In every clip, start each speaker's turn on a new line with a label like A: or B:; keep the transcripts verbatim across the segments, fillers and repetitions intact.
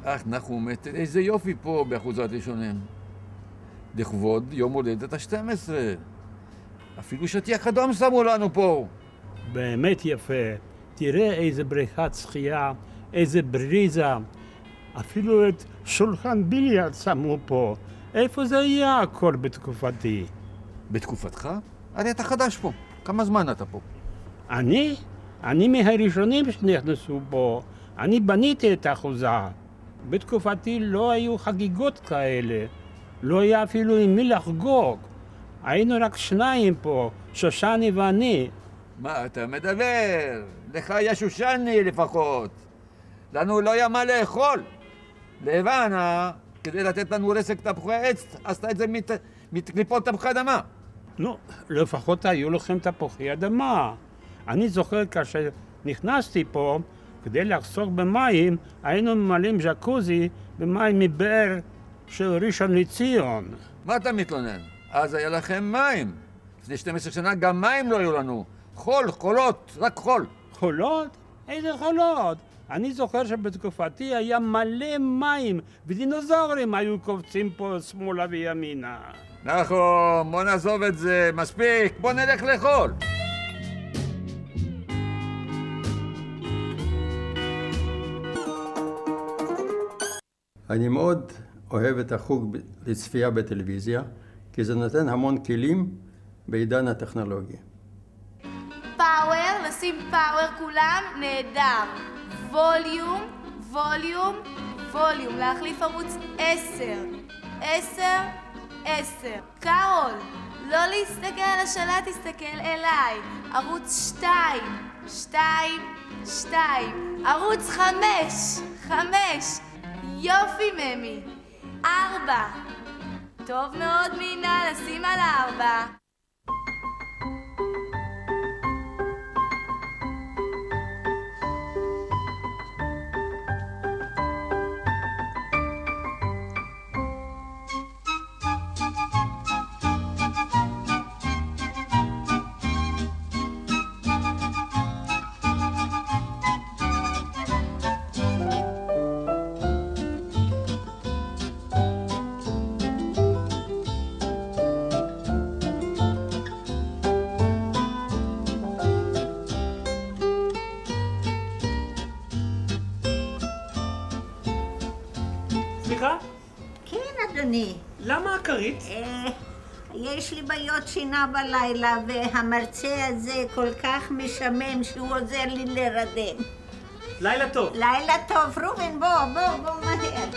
A: אך נחום, איזה יופי פה באחוזת ראשונים. לכבוד יום הולדת ה-שתים עשרה. אפילו שטיח אדום שמו לנו פה.
B: באמת יפה. תראה איזה בריכת שחייה, איזה בריזה. אפילו את שולחן ביליארד שמו פה. איפה זה היה הכל בתקופתי?
A: בתקופתך? הרי אתה חדש פה. כמה זמן אתה פה?
B: אני? אני מהראשונים שנכנסו פה. אני בניתי את האחוזה. בתקופתי לא היו חגיגות כאלה. לא היה אפילו עם מי לחגוג. היינו רק שניים פה, שושני ואני.
A: מה אתה מדבר? לך היה שושני לפחות. לנו לא היה מה לאכול. לבנה, כדי לתת לנו רסק תפוחי עץ, עשתה את זה מת... מקליפות תפוחי אדמה.
B: נו, לפחות היו לכם תפוחי אדמה. אני זוכר כאשר נכנסתי פה, כדי לחסוך במים, היינו ממלאים ג'קוזי במים מבאר של ראשון לציון.
A: מה אתה מתלונן? אז היה לכם מים. לפני שתים עשרה שנה גם מים לא היו לנו. חול, חולות, רק חול.
B: חולות? איזה חולות? אני זוכר שבתקופתי היה מלא מים, ודינוזאורים היו קופצים פה שמאלה וימינה.
A: נכון, בוא נעזוב את זה, מספיק, בוא נלך לאכול.
C: אני מאוד אוהב את החוג לצפייה בטלוויזיה, כי זה נותן המון כלים בעידן הטכנולוגי.
D: פאוור, לשים פאוור כולם, נהדר. ווליום, ווליום, ווליום, להחליף ערוץ עשר. עשר, עשר. קארול, לא להסתכל על השלט, תסתכל אליי. ערוץ שתיים, שתיים, שתיים. ערוץ חמש, חמש. יופי ממי. ארבע. טוב מאוד מינה, לשים על ארבע.
E: סליחה?
F: כן, אדוני.
E: למה הכרית?
F: אה, יש לי בעיות שינה בלילה, והמרצה הזה כל כך משמם שהוא עוזר לי לרדם.
E: לילה טוב.
F: לילה טוב. רובן, בוא, בוא, בוא מהר.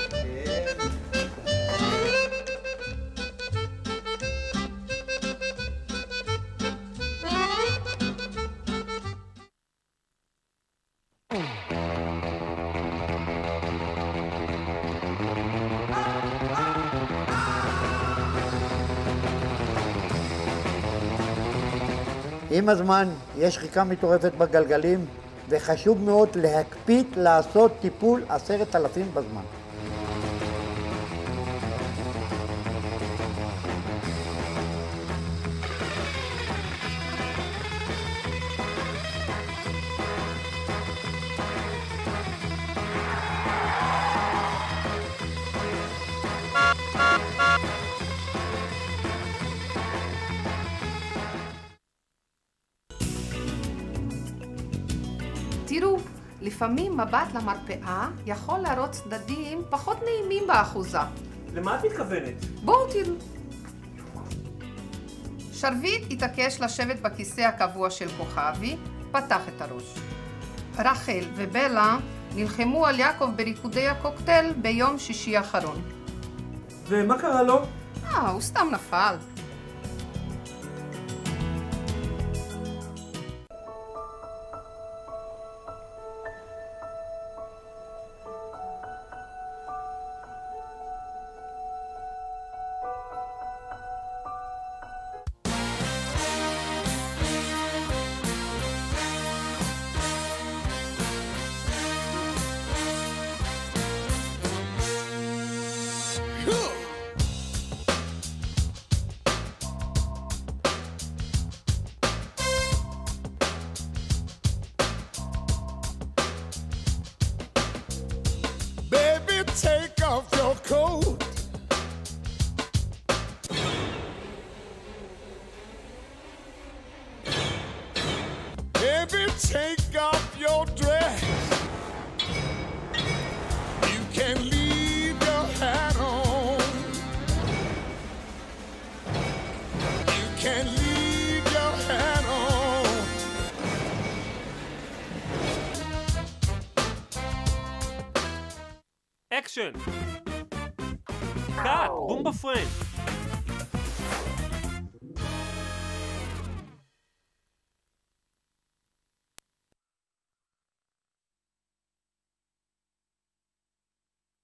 G: עם הזמן יש שחיקה מטורפת בגלגלים, וחשוב מאוד להקפיד לעשות טיפול עשרת אלפים בזמן.
H: תראו, לפעמים מבט למרפאה יכול להראות צדדים פחות נעימים באחוזה.
E: למה את מתכוונת?
H: בואו תראו. שרביט התעקש לשבת בכיסא הקבוע של כוכבי, פתח את הראש. רחל ובלה נלחמו על יעקב בריקודי הקוקטייל ביום שישי האחרון.
E: ומה קרה לו?
H: אה, הוא סתם נפל.
I: אקשן! קאט! בום בפריים!